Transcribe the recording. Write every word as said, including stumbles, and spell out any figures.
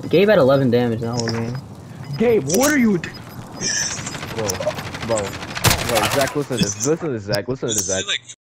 Gabe had eleven damage in the whole game. Gabe, what are you? Bro, bro, bro. Zach, listen to this. Listen to this, Zach. Listen to this, Zach.